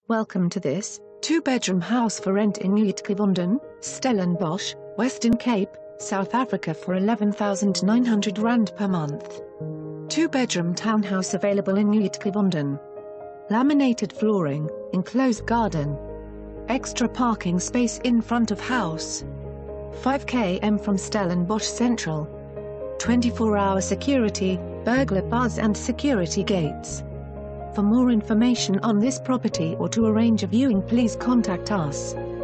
Welcome to this two-bedroom house for rent in Nuutgevonden, Stellenbosch, Western Cape, South Africa for R11,900 per month. Two-bedroom townhouse available in Nuutgevonden. Laminated flooring, enclosed garden. Extra parking space in front of house. 5 km from Stellenbosch Central. 24-hour security, burglar bars and security gates. For more information on this property or to arrange a viewing, please contact us.